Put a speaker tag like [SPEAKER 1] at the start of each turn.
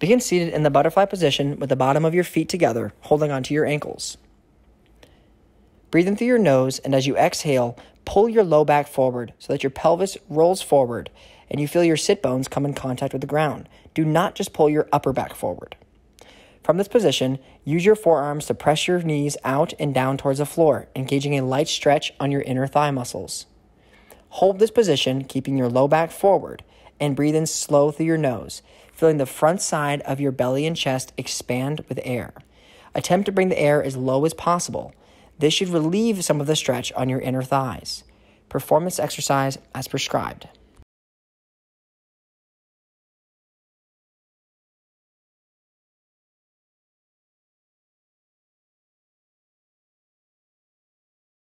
[SPEAKER 1] Begin seated in the butterfly position with the bottom of your feet together, holding onto your ankles. Breathe in through your nose, and as you exhale, pull your low back forward so that your pelvis rolls forward and you feel your sit bones come in contact with the ground. Do not just pull your upper back forward. From this position, use your forearms to press your knees out and down towards the floor, engaging a light stretch on your inner thigh muscles. Hold this position, keeping your low back forward, and breathe in slow through your nose, feeling the front side of your belly and chest expand with air. Attempt to bring the air as low as possible. This should relieve some of the stretch on your inner thighs. Perform this exercise as prescribed.